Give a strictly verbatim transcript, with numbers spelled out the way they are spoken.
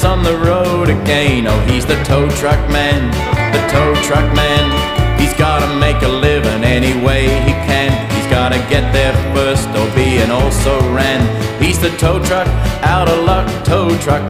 man's on the road again. Oh, he's the tow truck man, the tow truck man. He's gotta make a living any way he can. He's gotta get there first or be an also ran. He's the tow truck, out of luck tow truck